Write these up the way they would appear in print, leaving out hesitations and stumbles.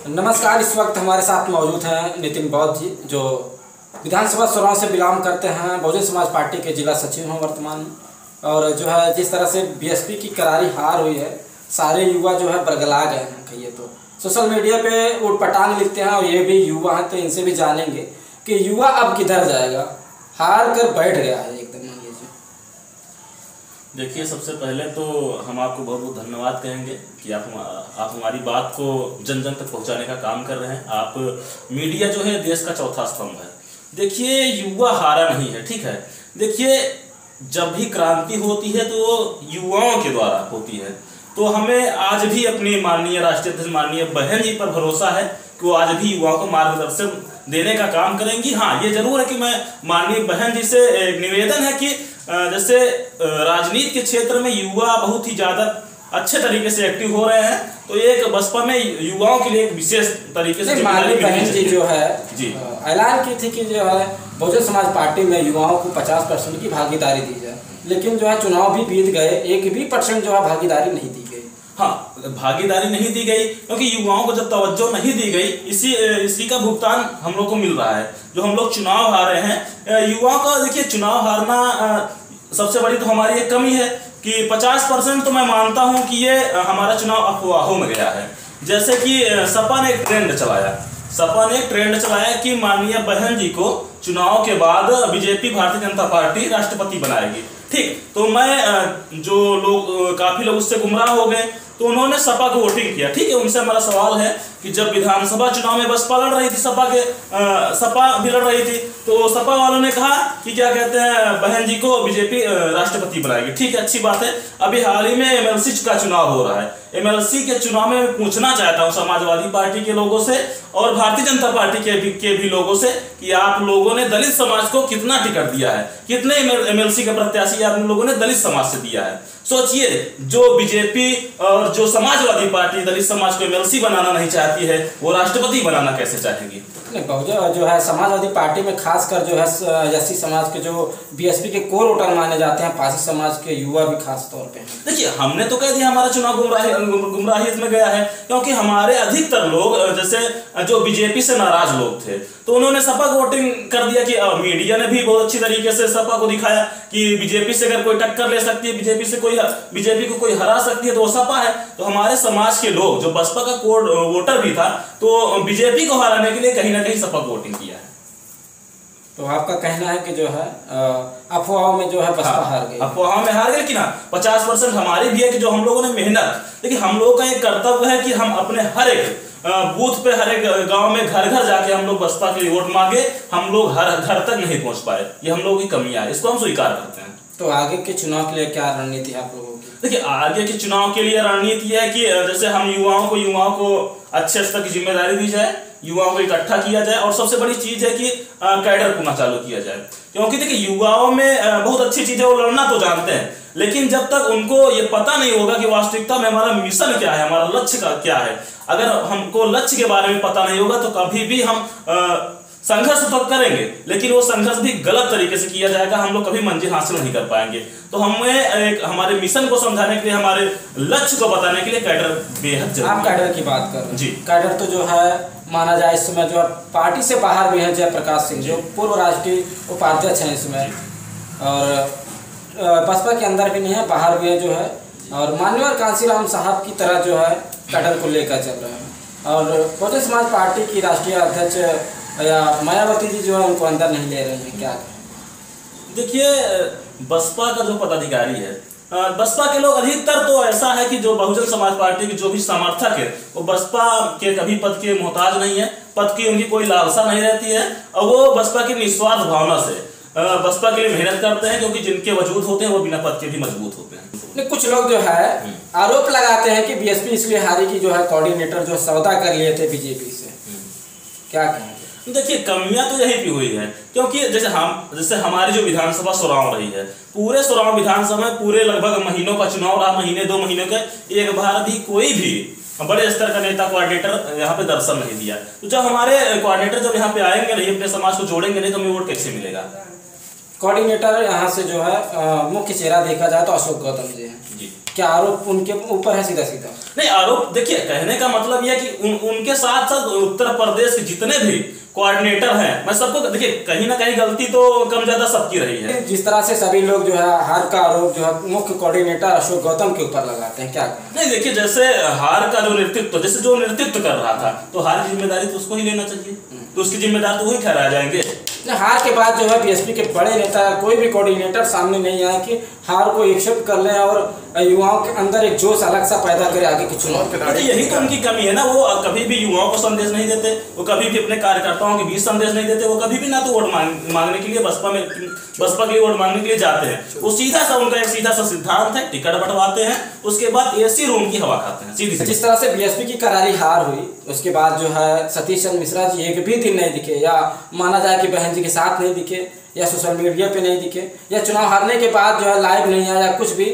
नमस्कार। इस वक्त हमारे साथ मौजूद हैं नितिन बौद्ध जी, जो विधानसभा चुनाव से बिलोंग करते हैं, बहुजन समाज पार्टी के जिला सचिव हैं वर्तमान। और जो है जिस तरह से बीएसपी की करारी हार हुई है, सारे युवा जो है बरगला गए हैं। कहिए तो सोशल मीडिया पे उटपटांग लिखते हैं और ये भी युवा हैं, तो इनसे भी जानेंगे कि युवा अब किधर जाएगा। हार कर बैठ गया है एकदम। देखिए, सबसे पहले तो हम आपको बहुत बहुत धन्यवाद कहेंगे कि आप हमारी बात को जन जन तक पहुंचाने का काम कर रहे हैं। आप मीडिया जो है देश का चौथा स्तंभ है। देखिए, युवा हारा नहीं है, ठीक है। देखिए, जब भी क्रांति होती है तो युवाओं के द्वारा होती है। तो हमें आज भी अपनी माननीय राष्ट्रीय अध्यक्ष माननीय बहन जी पर भरोसा है कि वो आज भी युवाओं को मार्गदर्शन देने का काम करेंगी। हाँ, ये जरूर है कि मैं माननीय बहन जी से निवेदन है कि जैसे राजनीति के क्षेत्र में युवा बहुत ही ज़्यादा अच्छे तरीके से एक्टिव हो रहे हैं, तो एक बसपा में युवाओं के लिए एक विशेष तरीके से माननीय बहन जी जो है जी ऐलान की थी कि जो है बहुजन समाज पार्टी में युवाओं को 50% की भागीदारी दी जाए, लेकिन जो है चुनाव भी बीत गए, 1% जो है भागीदारी नहीं दी गई। हाँ, भागीदारी नहीं दी गई क्योंकि युवाओं को जब तवज्जो नहीं दी गई, इसी का भुगतान हम लोग को मिल रहा है। जो हम लोग चुनाव हारे हैं, युवाओं का देखिए चुनाव हारना सबसे बड़ी तो हमारी एक कमी है कि 50% तो मैं मानता हूं कि ये हमारा चुनाव अफवाहों में गया है। जैसे कि सपा ने एक ट्रेंड चलाया कि माननीय बहन जी को चुनाव के बाद बीजेपी भारतीय जनता पार्टी राष्ट्रपति बनाएगी। ठीक, तो मैं जो लोग काफी लोग उससे गुमराह हो गए, तो उन्होंने सपा को वोटिंग किया। ठीक है, उनसे हमारा सवाल है कि जब विधानसभा चुनाव में बसपा लड़ रही थी, सपा भी लड़ रही थी, तो सपा वालों ने कहा कि क्या कहते हैं बहन जी को बीजेपी राष्ट्रपति बनाएगी। ठीक है, अच्छी बात है। अभी हाल ही में एमएलसी का चुनाव हो रहा है। एमएलसी के चुनाव में पूछना चाहता हूँ समाजवादी पार्टी के लोगों से और भारतीय जनता पार्टी के भी लोगों से कि आप लोगों ने दलित समाज को कितना टिकट दिया है, कितने एमएलसी के प्रत्याशी आप लोगों ने दलित समाज से दिया है। सोचिए, जो बीजेपी और जो समाजवादी पार्टी दलित समाज को एमएलसी बनाना नहीं चाहती है, वो राष्ट्रपति बनाना कैसे चाहेगी? बहुजन जो है समाजवादी पार्टी में खासकर जो है एससी समाज के जो बीएसपी के कोर वोटर माने जाते हैं, पासी समाज के युवा भी खास तौर पे। देखिए, हमने तो कह दिया हमारा चुनाव गुमराहियत में गया है, क्योंकि हमारे अधिकतर लोग जैसे जो बीजेपी से नाराज लोग थे, तो उन्होंने सपा को वोटिंग कर दिया। कि मीडिया ने भी बहुत अच्छी तरीके से सपा को दिखाया कि बीजेपी से अगर कोई टक्कर ले सकती है, बीजेपी को कोई हरा सकती है तो वो सपा है। तो हमारे समाज के लोग जो बसपा का कोर वोटर भी था, तो बीजेपी को हराने के लिए कहीं ना कहीं सपा को वोटिंग किया है। तो आपका कहना है कि जो है अफवाहों में जो है बसपा हार गई। अफवाहों में हार गई, लेकिन 50% हमारी भी है कि जो हम लोगों ने मेहनत, देखिए हम लोगों का एक कर्तव्य है कि हम अपने हर एक बूथ पे, हर एक गांव में घर घर जाके हम लोग बसपा के लिए वोट मांगे। हम लोग हर घर तक नहीं पहुंच पाए, ये हम लोगों की कमियां है, इसको हम स्वीकार करते हैं। तो आगे के चुनाव के लिए क्या रणनीति है आप लोगों की? देखिए, आगे के चुनाव के लिए रणनीति है कि जैसे हम युवाओं को अच्छे स्तर की जिम्मेदारी दी जाए, युवाओं को इकट्ठा किया जाए, और सबसे बड़ी चीज है कि कैडर पुनः चालू किया जाए। क्योंकि देखिए, युवाओं में बहुत अच्छी चीज है, वो लड़ना तो जानते हैं, लेकिन जब तक उनको ये पता नहीं होगा कि वास्तविकता में हमारा मिशन क्या है, हमारा लक्ष्य क्या है, अगर हमको लक्ष्य के बारे में पता नहीं होगा तो कभी भी हम संघर्ष तो करेंगे, लेकिन वो संघर्ष भी गलत तरीके से किया जाएगा, हम लोग कभी मंजिल हासिल नहीं कर पाएंगे। तो हमें हमारे मिशन को समझाने के लिए, हमारे लक्ष्य को बताने के लिए कैडर बेहद जरूरी है। आप कैडर की बात कर रहे हैं जी। कैडर तो जो है माना जाए इस समय जो पार्टी से बाहर भी हैं, जयप्रकाश सिंह जो पूर्व राष्ट्रीय उपाध्यक्ष हैं इसमें, और बसपा के अंदर भी नहीं है, बाहर भी है जो है, और माननीय कांसीराम साहब की तरह जो है कैडर को लेकर चल रहे हैं। और बहुजन समाज पार्टी की राष्ट्रीय अध्यक्ष या मायावती जी जो है उनको अंदर नहीं ले रहे हैं, क्या कहें? देखिए, बसपा का जो पदाधिकारी है, बसपा के लोग अधिकतर तो ऐसा है कि जो बहुजन समाज पार्टी के जो भी समर्थक है, वो बसपा के कभी पद के मोहताज नहीं है, पद की उनकी कोई लालसा नहीं रहती है, और वो बसपा की निस्वार्थ भावना से बसपा के लिए मेहनत करते हैं, क्योंकि जिनके वजूद होते हैं वो बिना पद के भी मजबूत होते हैं। कुछ लोग जो है आरोप लगाते हैं कि बीएसपी इसलिए हारी कि जो है कोऑर्डिनेटर जो सौदा कर लिए थे बीजेपी से, क्या कहें? देखिए, कमियां तो यही भी हुई है, क्योंकि जैसे हमारी जो विधानसभा चुनाव रही है, पूरे चुनाव विधानसभा में पूरे लगभग महीनों का चुनाव रहा, महीने 2 महीनों के, एक बार भी कोई भी बड़े स्तर का नेता कोऑर्डिनेटर यहाँ पे दर्शन नहीं दिया। तो जब हमारे कोऑर्डिनेटर जब यहाँ पे आएंगे नहीं, अपने समाज को जोड़ेंगे नहीं, तो हमें वोट कैसे मिलेगा? कोऑर्डिनेटर यहाँ से जो है मुख्य चेहरा देखा जाए तो अशोक गौतम जी हैं जी। क्या आरोप उनके ऊपर है सीधा सीधा? नहीं, आरोप देखिए, कहने का मतलब यह है कि उनके साथ साथ उत्तर प्रदेश के जितने भी कोऑर्डिनेटर हैं, मैं सबको देखिए कहीं ना कहीं गलती तो कम ज्यादा सबकी रही है। जिस तरह से सभी लोग जो है हार का आरोप जो है मुख्य कोऑर्डिनेटर अशोक गौतम के ऊपर लगाते हैं, क्या कहें? नहीं देखिए, जैसे हार का जो नेतृत्व कर रहा था, तो हार की जिम्मेदारी तो उसको ही लेना चाहिए, तो उसकी जिम्मेदार तो वही ठहराए जाएंगे। हार के बाद जो है बीएसपी के बड़े नेता कोई भी कोऑर्डिनेटर सामने नहीं आया कि हार को एक्सेप्ट कर लें और युवाओं के अंदर एक जोश अलग सा पैदा करे आगे के चुनाव के। तो यही तो उनकी कमी है ना, वो कभी भी युवाओं को संदेश नहीं देते, वो कभी भी अपने कार्यकर्ताओं के बीच संदेश नहीं देते, वो कभी भी ना तो वोट मांगने के लिए बसपा के लिए वोट मांगने के लिए जाते हैं, वो सीधा सा उनका एक सीधा सा सिद्धांत है, टिकट बंटवाते हैं, उसके बाद एसी रूम की हवा खाते हैं सीधी। जिस तरह से बीएसपी की करारी हार हुई उसके बाद जो है सतीश चंद्र मिश्रा जी एक भी दिन नहीं दिखे, या माना जाए कि बहन जी के साथ नहीं दिखे, या सोशल मीडिया पे नहीं दिखे, या चुनाव हारने के बाद जो है लाइव नहीं आया, कुछ भी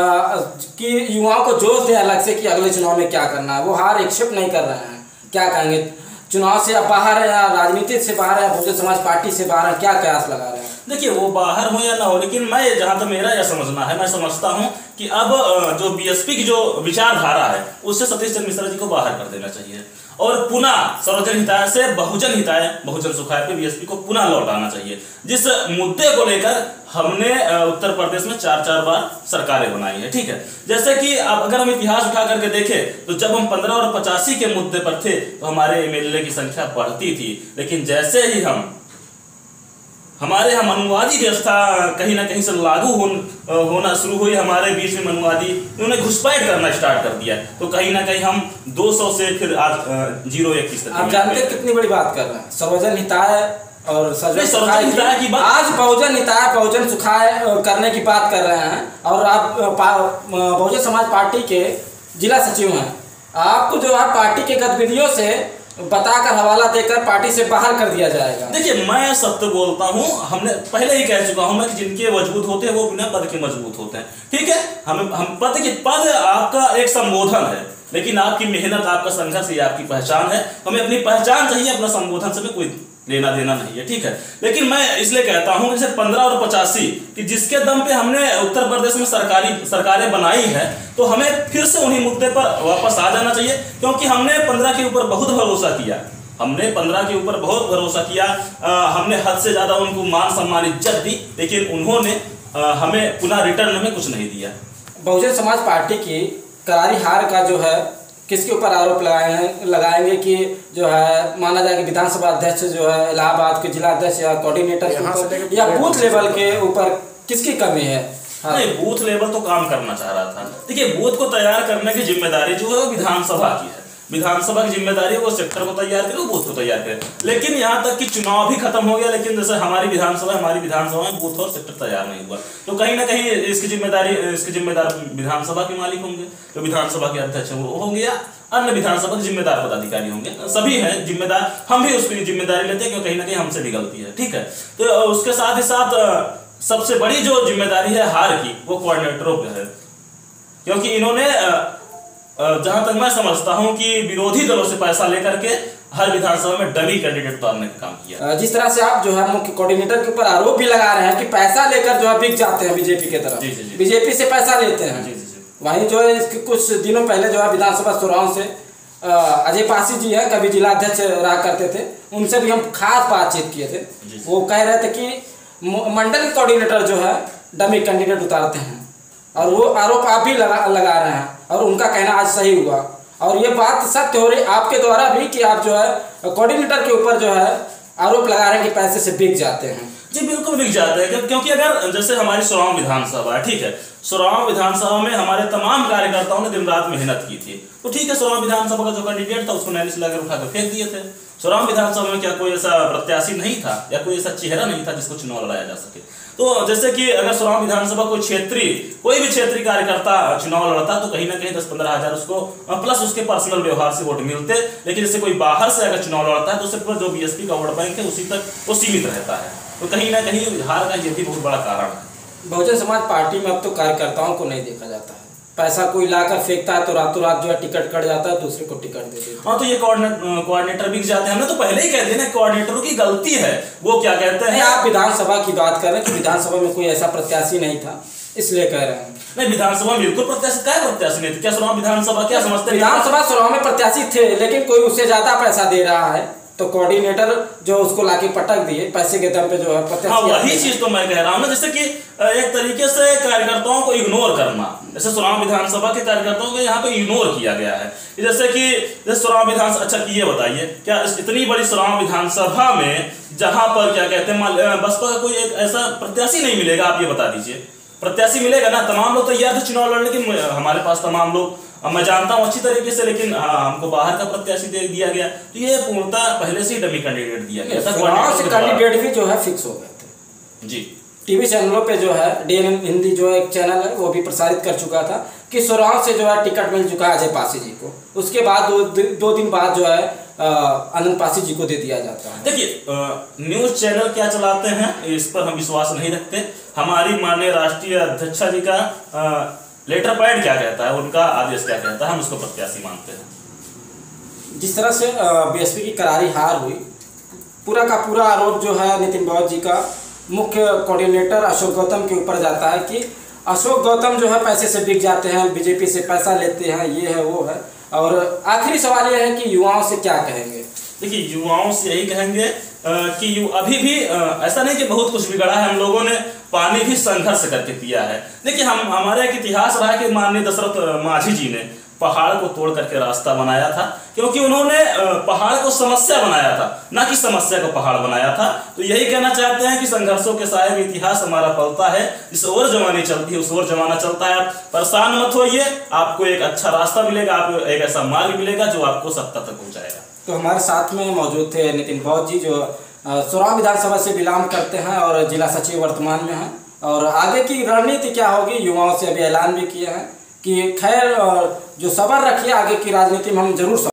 कि युवाओं को जोश दे अलग से कि अगले चुनाव में क्या करना है, वो हार एक्सेप्ट नहीं कर रहे हैं। क्या कहेंगे, चुनाव से बाहर है या राजनीति से बाहर है, बहुजन समाज पार्टी से बाहर है, क्या कयास लगा रहे हैं? देखिए, वो बाहर हो या ना हो, लेकिन मैं जहां तक मेरा यह समझना है, मैं समझता हूं कि अब जो बीएसपी की जो विचारधारा है उससे सतीश चंद्र मिश्रा जी को बाहर कर देना चाहिए और पुनः सर्वजन हिताय से बहुजन हिताय, बहुजन सुखाय पे बीएसपी को पुनः लौटाना चाहिए। जिस मुद्दे को लेकर हमने उत्तर प्रदेश में 4 बार सरकारें बनाई है, ठीक है। जैसे कि अब अगर हम इतिहास उठा करके देखें तो जब हम 15 और 85 के मुद्दे पर थे तो हमारे एमएलए की संख्या बढ़ती थी, लेकिन जैसे ही हमारे यहाँ मनुवादी व्यवस्था कहीं ना कहीं से लागू होना शुरू हुई, हमारे बीच में मनुवादी उन्होंने घुसपैठ करना स्टार्ट कर दिया, तो कहीं ना कहीं हम 200 से फिर आज 0-1 की स्थिति। आप जानते हैं कितनी बड़ी बात कर रहे हैं, सर्वजन हिताय और सर्वजन हिताय की बात, आज बहुजन हिताय बहुजन सुखाय करने की बात कर रहे हैं, और आप बहुजन समाज पार्टी के जिला सचिव हैं, आपको जो है पार्टी के गतिविधियों से बताकर हवाला देकर पार्टी से बाहर कर दिया जाएगा। देखिए, मैं सत्य बोलता हूं, हमने पहले ही कह चुका हूं मैं कि जिनके मजबूत होते हैं वो बिना पद के मजबूत होते हैं, ठीक है। हम पद आपका एक संबोधन है, लेकिन आपकी मेहनत, आपका संघर्ष ये आपकी पहचान है, हमें अपनी पहचान चाहिए, अपना संबोधन से कोई लेना देना नहीं है, ठीक है। लेकिन मैं इसलिए कहता हूं जैसे 15 और 85 कि जिसके दम पे हमने उत्तर प्रदेश में सरकारें बनाई है, तो हमें फिर से उन्हीं मुद्दे पर वापस आ जाना चाहिए, क्योंकि हमने 15 के ऊपर बहुत भरोसा किया, हमने हद से ज्यादा उनको मान सम्मान इज्जत दी, लेकिन उन्होंने हमें पुनः रिटर्न में कुछ नहीं दिया। बहुजन समाज पार्टी की करारी हार का जो है किसके ऊपर आरोप लगाएंगे कि जो है माना जाए कि विधानसभा अध्यक्ष जो है इलाहाबाद के जिला अध्यक्ष या कोऑर्डिनेटर के ऊपर या बूथ लेवल के ऊपर किसकी कमी है? हाँ। नहीं, बूथ लेवल तो काम करना चाह रहा था। देखिए, बूथ को तैयार करने की जिम्मेदारी जो है वो विधानसभा की है, विधानसभा की जिम्मेदारी वो सेक्टर को तैयार करे, वो बूथ को तैयार करे। लेकिन यहाँ तक कि चुनाव भी खत्म हो गया, लेकिन जैसे हमारी विधानसभा में बूथ और सेक्टर तैयार नहीं हुआ, तो कहीं ना कहीं इसकी जिम्मेदार विधानसभा के मालिक होंगे, जो विधानसभा के अध्यक्ष वो होंगे, या अन्य विधानसभा के जिम्मेदार पदाधिकारी होंगे, सभी हैं जिम्मेदार, हम भी उसकी जिम्मेदारी लेते हैं क्योंकि कहीं ना कहीं हमसे भी गलती है, ठीक है। तो उसके साथ ही साथ सबसे बड़ी जो जिम्मेदारी है हार की, वो कोऑर्डिनेटरों पे है, क्योंकि इन्होंने जहां तक मैं समझता हूं कि विरोधी दलों से पैसा लेकर के हर विधानसभा में डमी कैंडिडेट उतारने का काम किया। जिस तरह से आप जो है मुख्य कोऑर्डिनेटर के ऊपर आरोप भी लगा रहे हैं कि पैसा लेकर जो है बिक जाते हैं बीजेपी के तरफ, बीजेपी से पैसा लेते हैं, वहीं जो है इसके कुछ दिनों पहले जो है विधानसभा चुनाव से अजय पासी जी है, कभी जिला अध्यक्ष रहा करते थे, उनसे भी हम खास बातचीत किए थे, वो कह रहे थे कि मंडल कोऑर्डिनेटर जो है डमी कैंडिडेट उतारते हैं, और वो आरोप आप भी लगा रहे हैं, और उनका कहना आज सही हुआ, और ये बात सत्य हो रही आपके द्वारा भी कि आप जो है कोऑर्डिनेटर के ऊपर जो है आरोप लगा रहे हैं कि पैसे से बिक जाते हैं। जी बिल्कुल बिक जाते हैं, क्योंकि अगर जैसे हमारी सोराव विधानसभा है, ठीक है, सोराव विधानसभा में हमारे तमाम कार्यकर्ताओं ने दिन रात मेहनत की थी, तो ठीक है, सोराव विधानसभा का जो कैंडिडेट था उसको नैली से लाकर उठाकर फेंक दिए थे। सोराव विधानसभा में क्या कोई ऐसा प्रत्याशी नहीं था या कोई ऐसा चेहरा नहीं था जिसको चुनाव लड़ाया जा सके। तो जैसे कि अगर सोराव विधानसभा कोई भी क्षेत्रीय कार्यकर्ता चुनाव लड़ता तो कहीं ना कहीं 10-15 हजार उसको प्लस उसके पर्सनल व्यवहार से वोट मिलते, लेकिन जैसे कोई बाहर से अगर चुनाव लड़ता है तो सिर्फ जो बीएसपी का वोट बैंक है उसी तक वो सीमित रहता है, तो कहीं ना कहीं हार का ये भी बहुत बड़ा कारण है। बहुजन समाज पार्टी में अब तो कार्यकर्ताओं को नहीं देखा जाता है, पैसा कोई लाकर फेंकता है तो रातों रात जो है टिकट कट जाता है, दूसरे को टिकट दे देते हैं। हाँ, तो ये कोऑर्डिनेटर बिक जाते हैं। हमने तो पहले ही कह दिया ना, कोऑर्डिनेटरों की गलती है। वो क्या कहते हैं, आप विधानसभा की बात कर रहे हैं कि विधानसभा में कोई ऐसा प्रत्याशी नहीं था, इसलिए कह रहे हैं। नहीं, विधानसभा में बिल्कुल प्रत्याशी, क्या प्रत्याशी नहीं थे? क्या सुनाओ, विधानसभा क्या समझते हैं? विधानसभा चुनाव में प्रत्याशी थे, लेकिन कोई उससे ज्यादा पैसा दे रहा है तो कोऑर्डिनेटर जो उसको लाके पटक दिए पैसे के दम पे जो है प्रत्याशी। हाँ, वही चीज तो मैं कह रहा हूँ ना, जैसे कि एक तरीके से कार्यकर्ताओं को इग्नोर करना। जैसे सुनाव विधानसभा के कार्यकर्ताओं को यहाँ पे इग्नोर किया गया है। जैसे कि सुनाव विधानसभा, अच्छा ये बताइए, क्या इतनी बड़ी सुनाव विधानसभा में जहां पर क्या कहते हैं बसपा का कोई एक ऐसा प्रत्याशी नहीं मिलेगा? आप ये बता दीजिए, प्रत्याशी मिलेगा ना? तमाम लोग तैयार थे चुनाव लड़ने के, हमारे पास तमाम लोग, मैं जानता हूं अच्छी तरीके से, लेकिन हमको बाहर का प्रत्याशी दे दिया गया। तो ये पूर्णतः पहले से ही डमी कैंडिडेट दिया गया था। कैंडिडेट भी जो है फिक्स हो गए थे जी। टीवी चैनलों पे जो है DNN हिंदी जो एक चैनल है वो भी प्रसारित कर चुका था कि सुराव से जो है टिकट मिल चुका है अजय पासी जी को। उसके बाद दो दिन बाद जो है आनंद पासी जी को दे दिया जाता है। देखिए, न्यूज चैनल क्या चलाते हैं इस पर हम विश्वास नहीं रखते। हमारी माननीय राष्ट्रीय अध्यक्षा जी का लेटर पैड क्या कहता है, उनका आदेश क्या कहता है, हम उसको प्रत्याशी मानते हैं। जिस तरह से BSP की करारी हार हुई, पूरा का पूरा आरोप जो है नितिन बौद्ध जी का मुख्य कोऑर्डिनेटर अशोक गौतम के ऊपर जाता है कि अशोक गौतम जो है पैसे से बिक जाते हैं, बीजेपी से पैसा लेते हैं, ये है वो है। और आखिरी सवाल यह है कि युवाओं से क्या कहेंगे? देखिए, युवाओं से यही कहेंगे कि अभी भी ऐसा नहीं कि बहुत कुछ बिगड़ा है, हम लोगों ने पानी भी संघर्ष करके पिया है। देखिए, हमारे एक इतिहास रहा कि माननीय दशरथ मांझी जी ने पहाड़ को तोड़ करके रास्ता बनाया था, क्योंकि उन्होंने पहाड़ को समस्या बनाया था, ना कि समस्या को पहाड़ बनाया था। तो यही कहना चाहते हैं कि संघर्षों के साए में इतिहास हमारा पलता है, जिस ओर जमाने चलती है उस ओर जमाना चलता है। परेशान मत होइए, आपको एक अच्छा रास्ता मिलेगा, आपको एक ऐसा मार्ग मिलेगा जो आपको सत्ता तक पहुंचाएगा। तो हमारे साथ में मौजूद थे नितिन बौद्ध जी, जो सुराव विधानसभा से बिलोंग करते हैं और जिला सचिव वर्तमान में हैं। और आगे की रणनीति क्या होगी, युवाओं से अभी ऐलान भी किए हैं कि खैर जो सब्र रखिए, आगे की राजनीति में हम जरूर